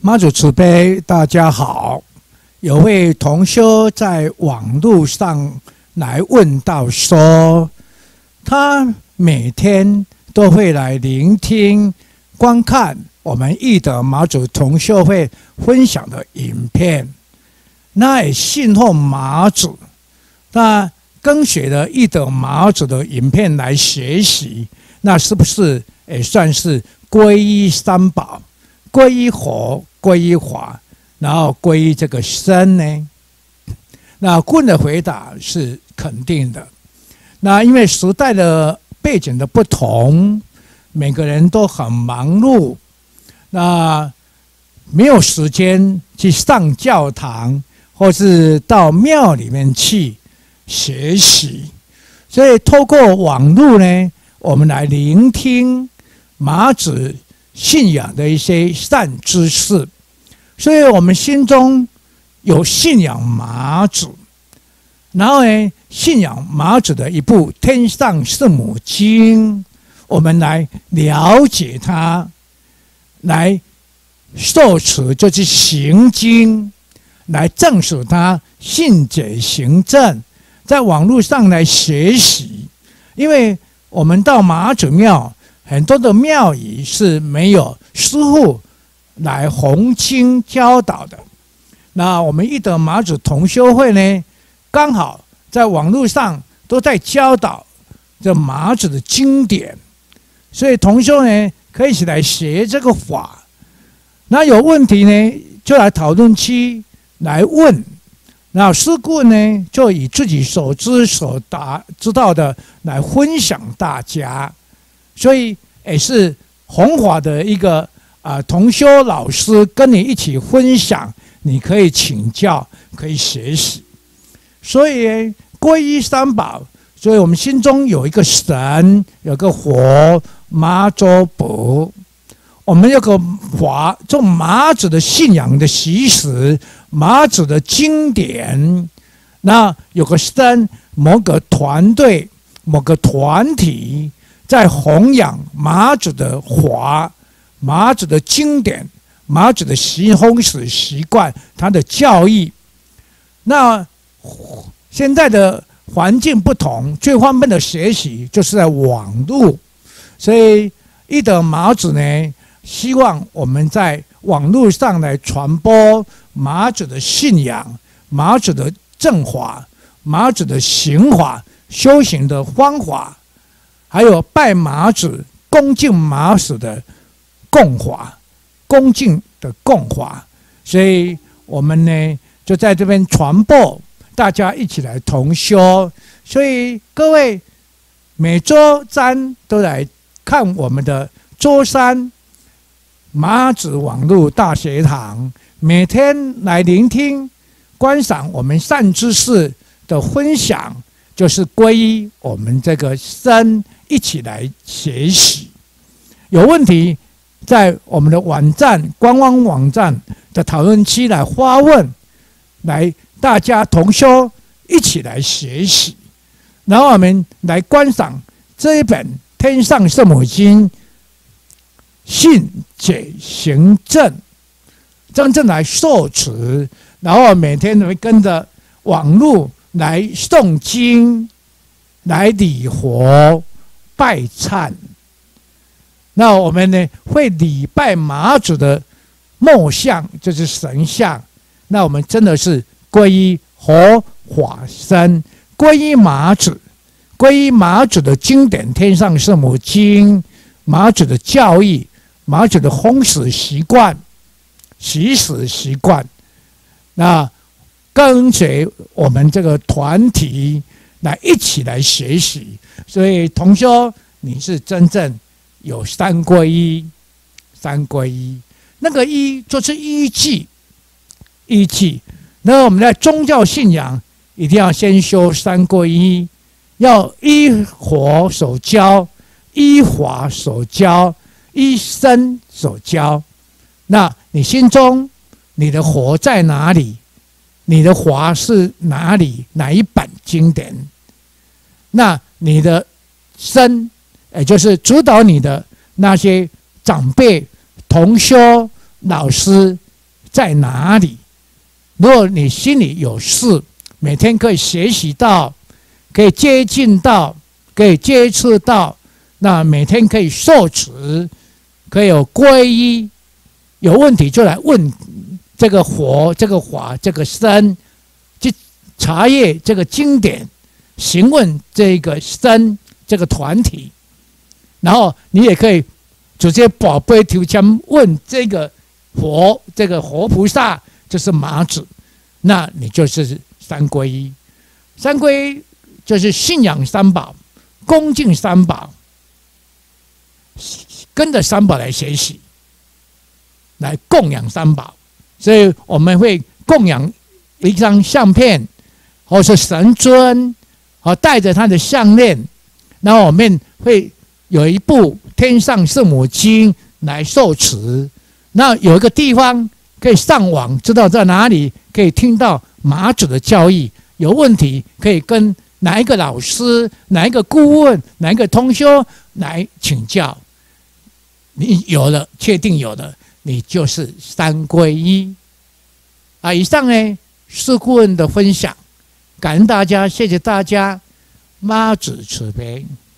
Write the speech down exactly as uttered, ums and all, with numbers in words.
妈祖慈悲，大家好。有位同修在网络上来问到说，他每天都会来聆听、观看我们义德妈祖同修会分享的影片，那也信奉妈祖，那跟随了义德妈祖的影片来学习，那是不是也算是皈依三宝？皈依佛，皈依法，然后皈依这个僧呢？那顾问的回答是肯定的。那因为时代的背景的不同，每个人都很忙碌，那没有时间去上教堂或是到庙里面去学习，所以透过网络呢，我们来聆听妈祖信仰的一些善知识，所以我们心中有信仰妈祖，然后呢，信仰妈祖的一部《天上圣母经》，我们来了解它，来受持就是行经，来证实它信解行证，在网络上来学习，因为我们到妈祖庙。很多的庙宇是没有师父来弘经教导的，那我们义德妈祖同修会呢，刚好在网络上都在教导这妈祖的经典，所以同修呢可以一起来学这个法。那有问题呢，就来讨论区来问，那师顾呢就以自己所知所达知道的来分享大家。所以也是弘法的一个啊、呃、同修老师跟你一起分享，你可以请教，可以学习。所以皈依三宝，所以我们心中有一个神，有个佛，妈祖婆。我们有个法，做妈祖的信仰的习俗，妈祖的经典。那有个僧，某个团队，某个团体。在弘扬妈祖的法、妈祖的经典、妈祖的习风俗习惯，他的教义。那现在的环境不同，最方便的学习就是在网络，所以义德妈祖呢，希望我们在网络上来传播妈祖的信仰、妈祖的正法、妈祖的行法、修行的方法。还有拜妈祖、恭敬妈祖的供法，恭敬的供法，所以我们呢就在这边传播，大家一起来同修。所以各位每周三都来看我们的周三妈祖网络大学堂，每天来聆听、观赏我们善知识的分享，就是皈依我们这个僧。一起来学习，有问题在我们的网站官方网站的讨论区来发问，来大家同修一起来学习，然后我们来观赏这一本《天上圣母经》，信解行证，真正来受持，然后每天会跟着网络来诵经，来礼佛。拜忏，那我们呢会礼拜妈祖的墨像，就是神像。那我们真的是皈依佛法僧，皈依妈祖，皈依妈祖的经典《天上圣母经》，妈祖的教义，妈祖的风俗习惯、习俗习惯。那跟随我们这个团体。来一起来学习，所以同修，你是真正有三皈依，三皈依，那个依就是依据，依据。那我们在宗教信仰一定要先修三皈依，要依佛所教，依法所教，依僧所教。那你心中你的佛在哪里？你的法是哪里？哪一本经典？那你的僧，也就是指导你的那些长辈、同修、老师， 在哪里？如果你心里有事，每天可以学习到，可以接近到，可以接触到，那每天可以受持，可以有皈依，有问题就来问这个佛、这个法、这个僧，去查阅这个经典，询问这个僧、这个团体，然后你也可以直接宝贝头前问这个佛、这个活菩萨，就是麻子，那你就是三皈依。三皈依就是信仰三宝，恭敬三宝，跟着三宝来学习，来供养三宝。所以我们会供养一张相片，或是神尊，和带着他的项链，然后我们会有一部《天上圣母经》来受持。那有一个地方可以上网，知道在哪里可以听到麻子的教义。有问题可以跟哪一个老师、哪一个顾问、哪一个通修来请教。你有了，确定有了，你就是三皈依啊！以上呢是顾问的分享，感恩大家，谢谢大家，妈祖慈悲。